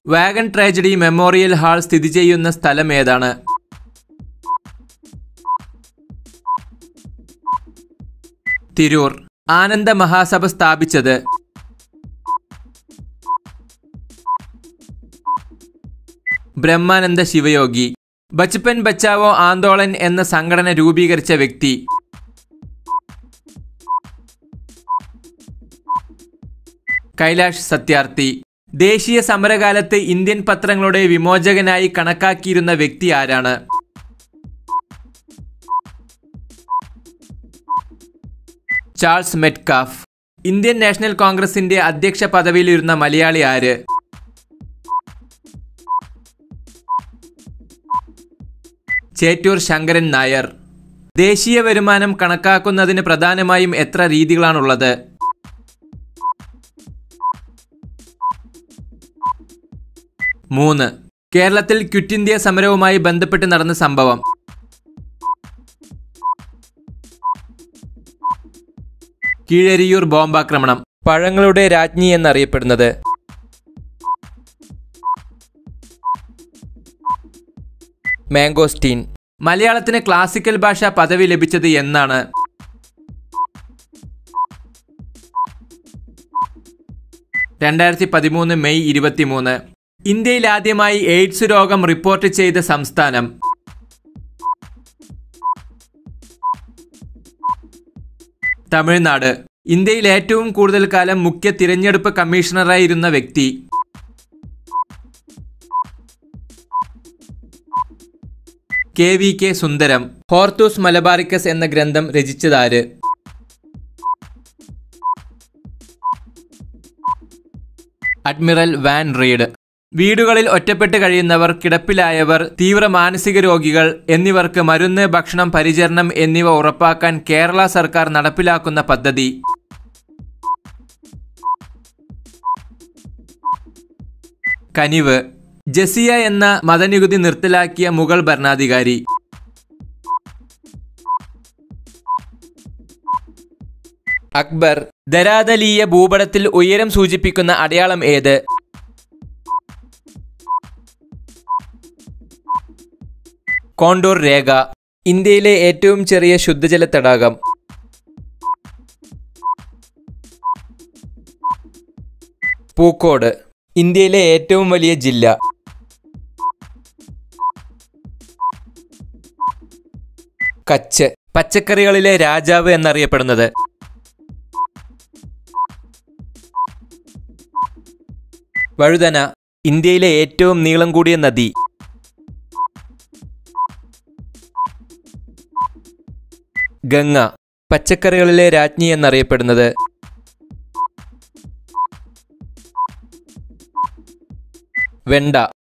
Wagon tragedy memorial hall സ്ഥിതി ചെയ്യുന്ന സ്ഥലം ഏതാണ്? തിരൂർ. ആനന്ദ മഹാസഭ സ്ഥാപിച്ചത്? ബ്രഹ്മാനന്ദ ശിവയോഗി. ബച്പൻ ബച്ചാവോ ആന്തോളൻ എന്ന സംഘടന രൂപീകരിച്ച വ്യക്തി? കൈലാഷ് സത്യാർത്ഥി. ദേശീയ സമരകാലത്ത് ഇന്ത്യൻ പത്രങ്ങളുടെ വിമോചകനായി കണക്കാക്കിയിരുന്ന വ്യക്തി ആരാണ്? Charles Metcalfe. ഇന്ത്യൻ നാഷണൽ കോൺഗ്രസിന്റെ അധ്യക്ഷ പദവിയിലിരുന്ന മലയാളി ആര്? ചേറ്റൂർ ശങ്കരൻ നായർ. ദേശീയ വരുമാനം കണക്കാക്കുന്നതിന് പ്രധാനമായും എത്ര രീതികളാണുള്ളത്? 3. കേരളത്തിൽ ക്വിറ്റ് ഇന്ത്യ സമരവുമായി ബന്ധപ്പെട്ട് നടന്ന സംഭവം? കീഴരിയൂർ ബോംബാക്രമണം. പഴങ്ങളുടെ രാജ്ഞി എന്നറിയപ്പെടുന്നത്? മാംഗോസ്റ്റീൻ. മലയാളത്തിന് ക്ലാസിക്കൽ ഭാഷ പദവി ലഭിച്ചത് എന്നാണ്? 2013 മെയ് 23. ഇന്ത്യയിൽ ആദ്യമായി എയ്ഡ്സ് രോഗം റിപ്പോർട്ട് ചെയ്ത സംസ്ഥാനം? തമിഴ്നാട്. ഇന്ത്യയിൽ ഏറ്റവും കൂടുതൽ കാലം മുഖ്യ തിരഞ്ഞെടുപ്പ് കമ്മീഷണറായിരുന്ന വ്യക്തി? KVK സുന്ദരം. ഹോർത്തൂസ് മലബാറിക്കസ് എന്ന ഗ്രന്ഥം രചിച്ചതാര്? Admiral van read. വീടുകളിൽ ഒറ്റപ്പെട്ട് കഴിയുന്നവർ, കിടപ്പിലായവർ, തീവ്ര മാനസിക രോഗികൾ എന്നിവർക്ക് മരുന്ന്, ഭക്ഷണം, പരിചരണം എന്നിവ ഉറപ്പാക്കാൻ കേരള സർക്കാർ നടപ്പിലാക്കുന്ന പദ്ധതി? കനിവ്. ജസിയ എന്ന മതനികുതി നിർത്തലാക്കിയ മുഗൾ ഭരണാധികാരി? അക്ബർ. ധരാതലീയ ഭൂപടത്തിൽ ഉയരം സൂചിപ്പിക്കുന്ന അടയാളം ഏത്? കോണ്ടൂർ രേഖ. ഇന്ത്യയിലെ ഏറ്റവും ചെറിയ ശുദ്ധജല തടാകം? പൂക്കോട്. ഇന്ത്യയിലെ ഏറ്റവും വലിയ ജില്ല? കച്ച്. പച്ചക്കറികളിലെ രാജാവ് എന്നറിയപ്പെടുന്നത്? വഴുതന. ഇന്ത്യയിലെ ഏറ്റവും നീളം കൂടിയ നദി? ഗംഗ. പച്ചക്കറികളിലെ രാജ്ഞി എന്നറിയപ്പെടുന്നത്? വെണ്ട.